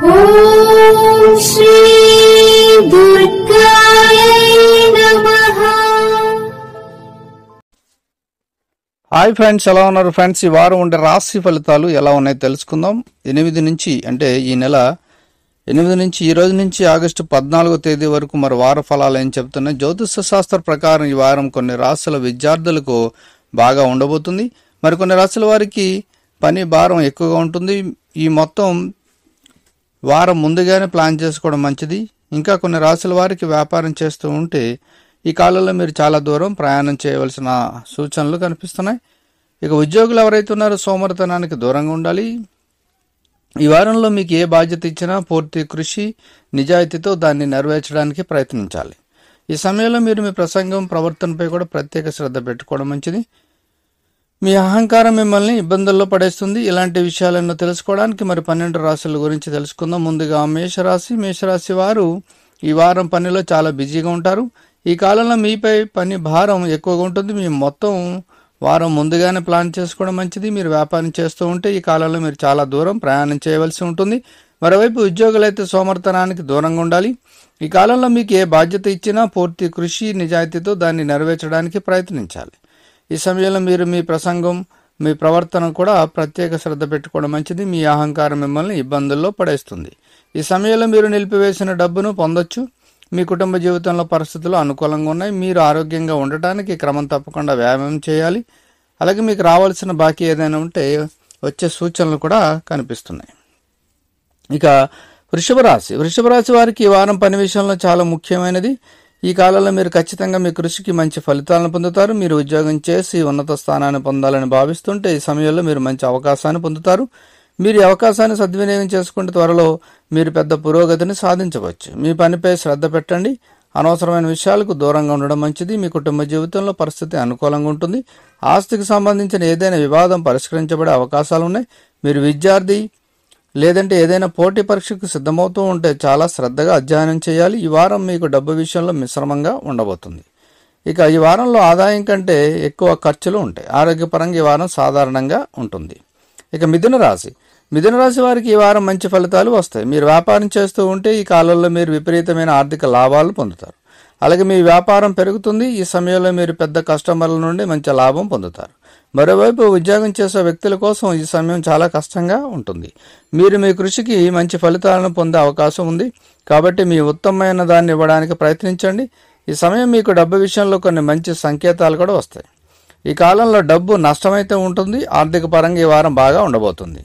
ఓం శ్రీ దుర్గాయ నమః. Hi friends, ఎలా ఉన్నారు ఫ్రెండ్స్? ఈ వారం ఉండే రాశి ఫలితాలు ఎలా ఉన్నాయో తెలుసుకుందాం. 8 నుంచి అంటే ఈ నెల 8 నుంచి ఈ రోజు నుంచి ఆగస్టు 14వ తేదీ వరకు మరి వార ఫలాలు ఏం చెప్తున్నాయి? జ్యోతిష శాస్త్ర ప్రకారం ఈ వారం కొన్ని రాశుల విద్యార్థులకు బాగా ఉండబోతుంది. మరి కొన్ని రాశుల వారికి పని భారం ఎక్కువగా ఉంటుంది. ఈ మొత్తం వారం ముందుగానే ప్లాన్ చేసుకోవడం మంచిది. ఇంకా కొన్ని రాశుల వారికి వ్యాపారం చేస్తూ ఉంటే ఈ కాలంలో మీరు చాలా దూరం ప్రయాణం చేయవలసిన సూచనలు కనిపిస్తున్నాయి. ఇక ఉద్యోగులు ఎవరైతే ఉన్నారో సోమరితనానికి దూరంగా ఉండాలి. ఈ వారంలో మీకు ఏ బాధ్యత ఇచ్చినా పూర్తి కృషి నిజాయితీతో దాన్ని నెరవేర్చడానికి ప్రయత్నించాలి. ఈ సమయంలో మీరు మీ ప్రసంగం ప్రవర్తనపై కూడా ప్రత్యేక శ్రద్ధ పెట్టుకోవడం మంచిది. మీ అహంకారం మిమ్మల్ని ఇబ్బందుల్లో పడేస్తుంది. ఇలాంటి విషయాలను తెలుసుకోవడానికి మరి 12 రాశుల గురించి తెలుసుకుందాం. ముందుగా మేషరాశి వారు ఈ వారం పనిలో చాలా బిజీగా ఉంటారు. ఈ కాలంలో మీపై పని భారం ఎక్కువగా ఉంటుంది. మీ మొత్తం వారం ముందుగానే ప్లాన్ చేసుకోవడం మంచిది. మీరు వ్యాపారం చేస్తూ ఉంటే ఈ కాలంలో మీరు చాలా దూరం ప్రయాణం చేయవలసి ఉంటుంది. మరోవైపు ఉద్యోగులైతే సోమరితనానికి దూరంగా ఉండాలి. ఈ కాలంలో మీకు ఏ బాధ్యత ఇచ్చినా పూర్తి కృషి నిజాయితీతో దాన్ని నెరవేర్చడానికి ప్రయత్నించాలి. ఈ సమయంలో మీరు మీ ప్రసంగం మీ ప్రవర్తన కూడా ప్రత్యేక శ్రద్ధ పెట్టుకోవడం మంచిది. మీ అహంకారం మిమ్మల్ని ఇబ్బందుల్లో పడేస్తుంది. ఈ సమయంలో మీరు నిలిపివేసిన డబ్బును పొందొచ్చు. మీ కుటుంబ జీవితంలో పరిస్థితులు అనుకూలంగా ఉన్నాయి. మీరు ఆరోగ్యంగా ఉండటానికి క్రమం తప్పకుండా వ్యాయామం చేయాలి. అలాగే మీకు రావాల్సిన బాకీ ఏదైనా ఉంటే వచ్చే సూచనలు కూడా కనిపిస్తున్నాయి. ఇక వృషభ రాశి వారికి ఈ వారం పని విషయంలో చాలా ముఖ్యమైనది. ఈ కాలంలో మీరు ఖచ్చితంగా మీ కృషికి మంచి ఫలితాలను పొందుతారు. మీరు ఉద్యోగం చేసి ఉన్నత స్థానాన్ని పొందాలని భావిస్తుంటే ఈ సమయంలో మీరు మంచి అవకాశాన్ని పొందుతారు. మీరు ఈ అవకాశాన్ని సద్వినియోగం చేసుకుంటే త్వరలో మీరు పెద్ద పురోగతిని సాధించవచ్చు. మీ పనిపై శ్రద్ధ పెట్టండి. అనవసరమైన విషయాలకు దూరంగా ఉండడం మంచిది. మీ కుటుంబ జీవితంలో పరిస్థితి అనుకూలంగా ఉంటుంది. ఆస్తికి సంబంధించిన ఏదైనా వివాదం పరిష్కరించబడే అవకాశాలు ఉన్నాయి. మీరు విద్యార్థి లేదంటే ఏదైనా పోటీ పరీక్షకు సిద్ధమవుతూ ఉంటే చాలా శ్రద్ధగా అధ్యయనం చేయాలి. ఈ వారం మీకు డబ్బు విషయంలో మిశ్రమంగా ఉండబోతుంది. ఇక ఈ వారంలో ఆదాయం కంటే ఎక్కువ ఖర్చులు ఉంటాయి. ఆరోగ్యపరంగా ఈ వారం సాధారణంగా ఉంటుంది. ఇక మిథున రాశి వారికి ఈ వారం మంచి ఫలితాలు వస్తాయి. మీరు వ్యాపారం చేస్తూ ఉంటే ఈ కాలంలో మీరు విపరీతమైన ఆర్థిక లాభాలు పొందుతారు. అలాగే మీ వ్యాపారం పెరుగుతుంది. ఈ సమయంలో మీరు పెద్ద కస్టమర్ల నుండి మంచి లాభం పొందుతారు. మరోవైపు ఉద్యోగం చేసే వ్యక్తుల కోసం ఈ సమయం చాలా కష్టంగా ఉంటుంది. మీరు మీ కృషికి మంచి ఫలితాలను పొందే అవకాశం ఉంది. కాబట్టి మీ ఉత్తమమైన దాన్ని ఇవ్వడానికి ప్రయత్నించండి. ఈ సమయం మీకు డబ్బు విషయంలో కొన్ని మంచి సంకేతాలు కూడా వస్తాయి. ఈ కాలంలో డబ్బు నష్టమైతే ఉంటుంది. ఆర్థిక పరంగా ఈ వారం బాగా ఉండబోతుంది.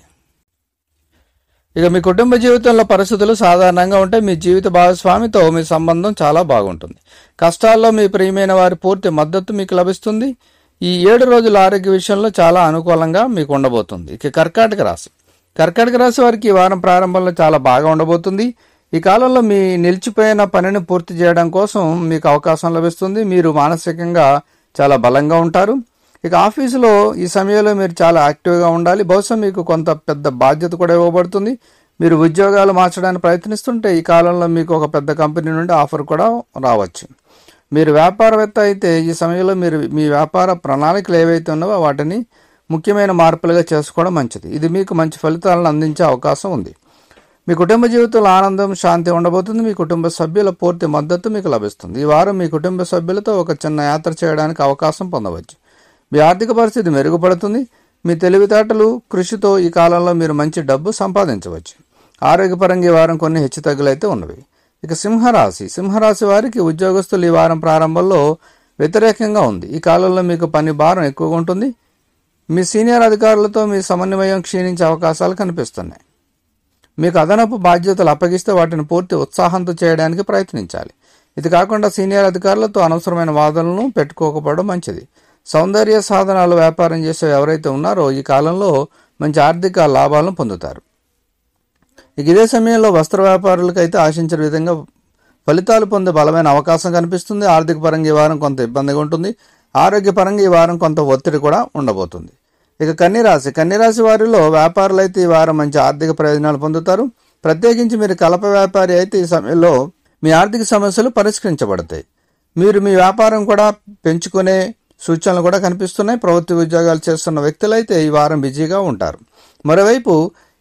ఇక మీ కుటుంబ జీవితంలో పరిస్థితులు సాధారణంగా ఉంటే మీ జీవిత భాగస్వామితో మీ సంబంధం చాలా బాగుంటుంది. కష్టాల్లో మీ ప్రియమైన వారి పూర్తి మద్దతు మీకు లభిస్తుంది. ఈ 7 రోజుల ఆరోగ్య విషయంలో చాలా అనుకూలంగా మీకు ఉండబోతుంది. ఇక కర్కాటక రాశి వారికి ఈ వారం ప్రారంభంలో చాలా బాగా ఉండబోతుంది. ఈ కాలంలో మీ నిలిచిపోయిన పనిని పూర్తి చేయడం కోసం మీకు అవకాశం లభిస్తుంది. మీరు మానసికంగా చాలా బలంగా ఉంటారు. ఇక ఆఫీసులో ఈ సమయంలో మీరు చాలా యాక్టివ్గా ఉండాలి. బహుశా మీకు కొంత పెద్ద బాధ్యత కూడా ఇవ్వబడుతుంది. మీరు ఉద్యోగాలు మార్చడానికి ప్రయత్నిస్తుంటే ఈ కాలంలో మీకు ఒక పెద్ద కంపెనీ నుండి ఆఫర్ కూడా రావచ్చు. మీరు వ్యాపారవేత్త అయితే ఈ సమయంలో మీరు మీ వ్యాపార ప్రణాళికలు ఏవైతే ఉన్నావో వాటిని ముఖ్యమైన మార్పులుగా చేసుకోవడం మంచిది. ఇది మీకు మంచి ఫలితాలను అందించే అవకాశం ఉంది. మీ కుటుంబ జీవితంలో ఆనందం శాంతి ఉండబోతుంది. మీ కుటుంబ సభ్యుల పూర్తి మద్దతు మీకు లభిస్తుంది. ఈ వారం మీ కుటుంబ సభ్యులతో ఒక చిన్న యాత్ర చేయడానికి అవకాశం పొందవచ్చు. మీ ఆర్థిక పరిస్థితి మెరుగుపడుతుంది. మీ తెలివితేటలు కృషితో ఈ కాలంలో మీరు మంచి డబ్బు సంపాదించవచ్చు. ఆరోగ్యపరంగా ఈ వారం కొన్ని హెచ్చుతగ్గులైతే ఉన్నవి. ఇక సింహరాశి వారికి ఉద్యోగస్తులు ఈ వారం ప్రారంభంలో వ్యతిరేకంగా ఉంది. ఈ కాలంలో మీకు పని భారం ఎక్కువగా ఉంటుంది. మీ సీనియర్ అధికారులతో మీ సమన్వయం క్షీణించే అవకాశాలు కనిపిస్తున్నాయి. మీకు అదనపు బాధ్యతలు అప్పగిస్తే వాటిని పూర్తి ఉత్సాహంతో చేయడానికి ప్రయత్నించాలి. ఇది కాకుండా సీనియర్ అధికారులతో అనవసరమైన వాదనలను పెట్టుకోకపోవడం మంచిది. సౌందర్య సాధనాలు వ్యాపారం చేసే ఎవరైతే ఉన్నారో ఈ కాలంలో మంచి ఆర్థిక లాభాలను పొందుతారు. ఇదే సమయంలో వస్త్ర వ్యాపారులకు అయితే ఆశించిన విధంగా ఫలితాలు పొందే బలమైన అవకాశం కనిపిస్తుంది. ఆర్థిక పరంగా ఈ వారం కొంత ఇబ్బందిగా ఉంటుంది. ఆరోగ్యపరంగా ఈ వారం కొంత ఒత్తిడి కూడా ఉండబోతుంది. ఇక కన్యరాశి వారిలో వ్యాపారులు అయితే ఈ వారం మంచి ఆర్థిక ప్రయోజనాలు పొందుతారు. ప్రత్యేకించి మీరు కలప వ్యాపారి అయితే ఈ సమయంలో మీ ఆర్థిక సమస్యలు పరిష్కరించబడతాయి. మీరు మీ వ్యాపారం కూడా పెంచుకునే సూచనలు కూడా కనిపిస్తున్నాయి. ప్రభుత్వ ఉద్యోగాలు చేస్తున్న వ్యక్తులైతే ఈ వారం బిజీగా ఉంటారు. మరోవైపు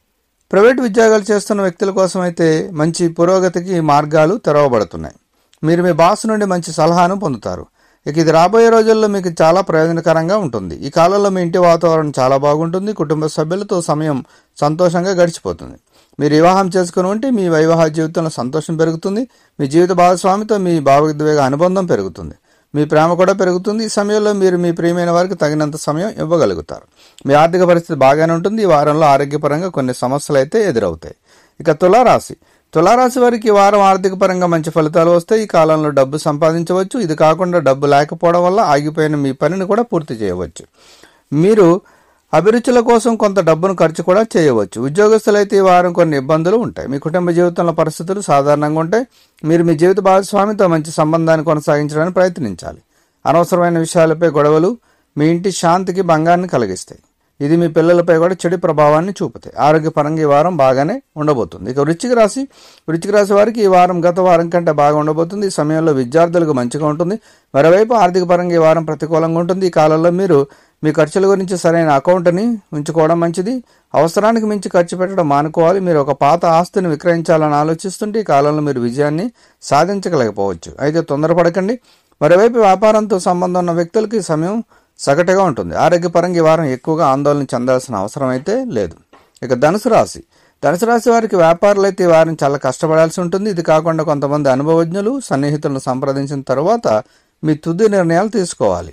ప్రైవేట్ ఉద్యోగాలు చేస్తున్న వ్యక్తుల కోసం అయితే మంచి పురోగతికి మార్గాలు తెరవబడుతున్నాయి. మీరు మీ బాస్ నుండి మంచి సలహాను పొందుతారు. ఇక ఇది రాబోయే రోజుల్లో మీకు చాలా ప్రయోజనకరంగా ఉంటుంది. ఈ కాలంలో మీ ఇంటి వాతావరణం చాలా బాగుంటుంది. కుటుంబ సభ్యులతో సమయం సంతోషంగా గడిచిపోతుంది. మీరు వివాహం చేసుకుని ఉంటే మీ వైవాహిక జీవితంలో సంతోషం పెరుగుతుంది. మీ జీవిత భాగస్వామితో మీ భావోద్వేగ అనుబంధం పెరుగుతుంది. మీ ప్రేమ కూడా పెరుగుతుంది. ఈ సమయంలో మీరు మీ ప్రియమైన వారికి తగినంత సమయం ఇవ్వగలుగుతారు. మీ ఆర్థిక పరిస్థితి బాగానే ఉంటుంది. ఈ వారంలో ఆరోగ్యపరంగా కొన్ని సమస్యలు అయితే ఎదురవుతాయి. ఇక తులారాశి వారికి ఈ వారం ఆర్థిక పరంగా మంచి ఫలితాలు వస్తాయి. ఈ కాలంలో డబ్బు సంపాదించవచ్చు. ఇది కాకుండా డబ్బు లేకపోవడం వల్ల ఆగిపోయిన మీ పనిని కూడా పూర్తి చేయవచ్చు. మీరు అభిరుచుల కోసం కొంత డబ్బును ఖర్చు కూడా చేయవచ్చు. ఉద్యోగస్తులైతే ఈ వారం కొన్ని ఇబ్బందులు ఉంటాయి. మీ కుటుంబ జీవితంలో పరిస్థితులు సాధారణంగా ఉంటాయి. మీరు మీ జీవిత భాగస్వామితో మంచి సంబంధాన్ని కొనసాగించడానికి ప్రయత్నించాలి. అనవసరమైన విషయాలపై గొడవలు మీ ఇంటి శాంతికి భంగాన్ని కలిగిస్తాయి. ఇది మీ పిల్లలపై కూడా చెడు ప్రభావాన్ని చూపుతాయి. ఆరోగ్యపరంగా ఈ వారం బాగానే ఉండబోతుంది. ఇక వృశ్చిక రాశి వారికి ఈ వారం గత వారం కంటే బాగా ఉండబోతుంది. ఈ సమయంలో విద్యార్థులకు మంచిగా ఉంటుంది. మరోవైపు ఆర్థిక పరంగా ఈ వారం ప్రతికూలంగా ఉంటుంది. ఈ కాలంలో మీరు మీ ఖర్చుల గురించి సరైన అకౌంట్ని ఉంచుకోవడం మంచిది. అవసరానికి మించి ఖర్చు పెట్టడం మానుకోవాలి. మీరు ఒక పాత ఆస్తిని విక్రయించాలని ఆలోచిస్తుంటే ఈ కాలంలో మీరు విజయాన్ని సాధించగలేకపోవచ్చు. అయితే తొందరపడకండి. మరోవైపు వ్యాపారంతో సంబంధం ఉన్న వ్యక్తులకి ఈ సమయం సగటుగా ఉంటుంది. ఆరోగ్యపరంగా ఈ వారం ఎక్కువగా ఆందోళన చెందాల్సిన అవసరం అయితే లేదు. ఇక ధనుసు రాశి వారికి వ్యాపారులు అయితే ఈ వారం చాలా కష్టపడాల్సి ఉంటుంది. ఇది కాకుండా కొంతమంది అనుభవజ్ఞులు సన్నిహితులను సంప్రదించిన తర్వాత మీ తుది నిర్ణయాలు తీసుకోవాలి.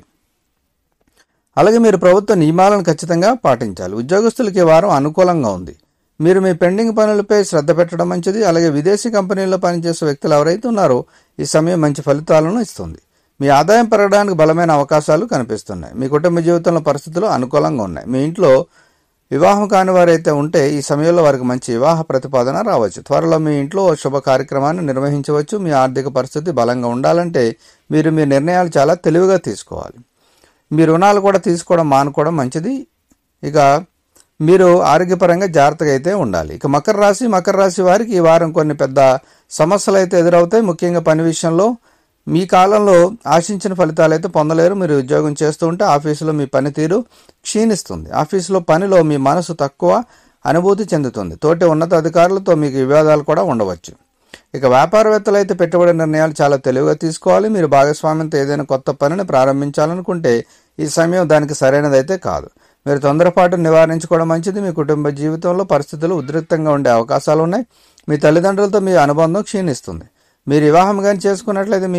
అలాగే మీరు ప్రభుత్వ నియమాలను ఖచ్చితంగా పాటించాలి. ఉద్యోగస్తులకి ఈ వారం అనుకూలంగా ఉంది. మీరు మీ పెండింగ్ పనులపై శ్రద్ధ పెట్టడం మంచిది. అలాగే విదేశీ కంపెనీల్లో పనిచేసే వ్యక్తులు ఎవరైతే ఉన్నారో ఈ సమయం మంచి ఫలితాలను ఇస్తుంది. మీ ఆదాయం పెరగడానికి బలమైన అవకాశాలు కనిపిస్తున్నాయి. మీ కుటుంబ జీవితంలో పరిస్థితులు అనుకూలంగా ఉన్నాయి. మీ ఇంట్లో వివాహం కాని వారైతే ఉంటే ఈ సమయంలో వారికి మంచి వివాహ ప్రతిపాదన రావచ్చు. త్వరలో మీ ఇంట్లో శుభ కార్యక్రమాన్ని నిర్వహించవచ్చు. మీ ఆర్థిక పరిస్థితి బలంగా ఉండాలంటే మీరు మీ నిర్ణయాలు చాలా తెలివిగా తీసుకోవాలి. మీ రుణాలు కూడా తీసుకోవడం మానుకోవడం మంచిది. ఇక మీరు ఆరోగ్యపరంగా జాగ్రత్తగా అయితే ఉండాలి. ఇక మకర రాశి వారికి ఈ వారం కొన్ని పెద్ద సమస్యలు అయితే ఎదురవుతాయి. ముఖ్యంగా పని విషయంలో మీ కాలంలో ఆశించిన ఫలితాలు అయితే పొందలేరు. మీరు ఉద్యోగం చేస్తూ ఉంటే ఆఫీసులో మీ పనితీరు క్షీణిస్తుంది. ఆఫీసులో పనిలో మీ మనసు తక్కువ అనుభూతి చెందుతుంది. తోటి ఉన్నత అధికారులతో మీకు వివాదాలు కూడా ఉండవచ్చు. ఇక వ్యాపారవేత్తలు అయితే పెట్టుబడి నిర్ణయాలు చాలా తెలివిగా తీసుకోవాలి. మీరు భాగస్వామ్యంతో ఏదైనా కొత్త పనిని ప్రారంభించాలనుకుంటే ఈ సమయం దానికి సరైనదైతే కాదు. మీరు తొందరపాటును నివారించుకోవడం మంచిది. మీ కుటుంబ జీవితంలో పరిస్థితులు ఉద్రిక్తంగా ఉండే అవకాశాలు ఉన్నాయి. మీ తల్లిదండ్రులతో మీ అనుబంధం క్షీణిస్తుంది. మీరు వివాహం కానీ చేసుకున్నట్లయితే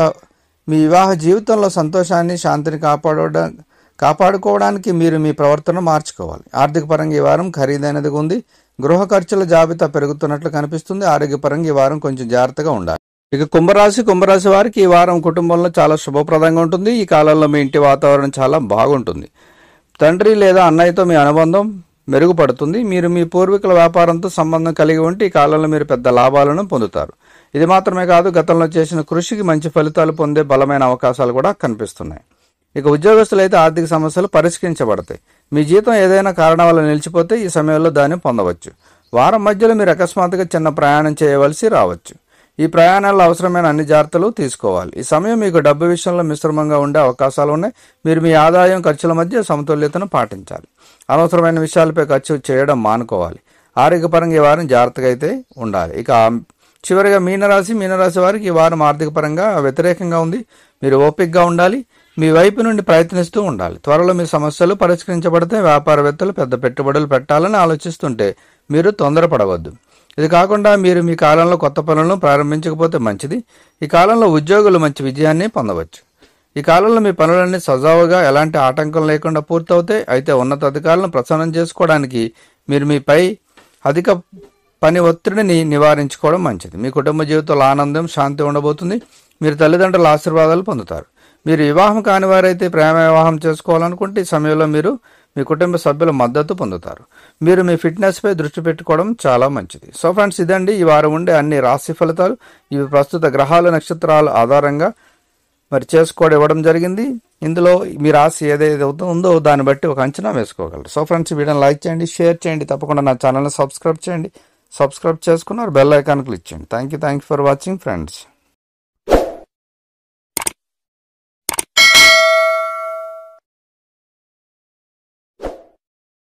మీ వివాహ జీవితంలో సంతోషాన్ని శాంతిని కాపాడుకోవడానికి మీరు మీ ప్రవర్తన మార్చుకోవాలి. ఆర్థిక పరంగా ఈ వారం ఖరీదైనదిగా ఉంది. గృహ ఖర్చుల జాబితా పెరుగుతున్నట్లు కనిపిస్తుంది. ఆరోగ్యపరంగా ఈ వారం కొంచెం జాగ్రత్తగా ఉండాలి. ఇక కుంభరాశి వారికి ఈ వారం కుటుంబంలో చాలా శుభప్రదంగా ఉంటుంది. ఈ కాలంలో మీ ఇంటి వాతావరణం చాలా బాగుంటుంది. తండ్రి లేదా అన్నయ్యతో మీ అనుబంధం మెరుగుపడుతుంది. మీరు మీ పూర్వీకుల వ్యాపారంతో సంబంధం కలిగి ఉంటే ఈ కాలంలో మీరు పెద్ద లాభాలను పొందుతారు. ఇది మాత్రమే కాదు, గతంలో చేసిన కృషికి మంచి ఫలితాలు పొందే బలమైన అవకాశాలు కూడా కనిపిస్తున్నాయి. ఇక ఉద్యోగస్తులైతే ఆర్థిక సమస్యలు పరిష్కరించబడతాయి. మీ జీతం ఏదైనా కారణం వల్ల నిలిచిపోతే ఈ సమయంలో దాన్ని పొందవచ్చు. వారం మధ్యలో మీరు అకస్మాత్తుగా చిన్న ప్రయాణం చేయవలసి రావచ్చు. ఈ ప్రయాణాల్లో అవసరమైన అన్ని జాగ్రత్తలు తీసుకోవాలి. ఈ సమయం మీకు డబ్బు విషయంలో మిశ్రమంగా ఉండే అవకాశాలు ఉన్నాయి. మీరు మీ ఆదాయం ఖర్చుల మధ్య సమతుల్యతను పాటించాలి. అనవసరమైన విషయాలపై ఖర్చు చేయడం మానుకోవాలి. ఆరోగ్యపరంగా ఈ వారం జాగ్రత్తగా అయితే ఉండాలి. ఇక చివరిగా మీనరాశి వారికి ఈ వారం ఆర్థిక పరంగా వ్యతిరేకంగా ఉంది. మీరు ఓపికగా ఉండాలి. మీ వైపు నుండి ప్రయత్నిస్తూ ఉండాలి. త్వరలో మీ సమస్యలు పరిష్కరించబడితే వ్యాపారవేత్తలు పెద్ద పెట్టుబడులు పెట్టాలని ఆలోచిస్తుంటే మీరు తొందరపడవద్దు. ఇది కాకుండా మీరు మీ కాలంలో కొత్త పనులను ప్రారంభించకపోతే మంచిది. ఈ కాలంలో ఉద్యోగులు మంచి విజయాన్ని పొందవచ్చు. ఈ కాలంలో మీ పనులన్నీ సజావుగా ఎలాంటి ఆటంకం లేకుండా పూర్తవుతాయి. అయితే ఉన్నత అధికారులను ప్రసన్నం చేసుకోవడానికి మీరు మీపై అధిక పని ఒత్తిడిని నివారించుకోవడం మంచిది. మీ కుటుంబ జీవితంలో ఆనందం, శాంతి ఉండబోతుంది. మీరు తల్లిదండ్రుల ఆశీర్వాదాలు పొందుతారు. మీరు వివాహం కాని వారైతే ప్రేమ వివాహం చేసుకోవాలనుకుంటే ఈ సమయంలో మీరు మీ కుటుంబ సభ్యుల మద్దతు పొందుతారు. మీరు మీ ఫిట్నెస్పై దృష్టి పెట్టుకోవడం చాలా మంచిది. సో ఫ్రెండ్స్, ఇదండి ఈ వారం ఉండే అన్ని రాశి ఫలితాలు. ఇవి ప్రస్తుత గ్రహాల నక్షత్రాల ఆధారంగా చేసుకోవడం ఇవ్వడం జరిగింది. ఇందులో మీ రాశి ఏదైతే ఉందో దాన్ని బట్టి ఒక అంచనా వేసుకోగలరు. సో ఫ్రెండ్స్, ఈ వీడియోని లైక్ చేయండి, షేర్ చేయండి. తప్పకుండా నా ఛానల్ని సబ్స్క్రైబ్ చేయండి. సబ్స్క్రైబ్ చేసుకున్నారు బెల్ ఐకాన్ క్లిక్ చేయండి. Thank you for watching friends.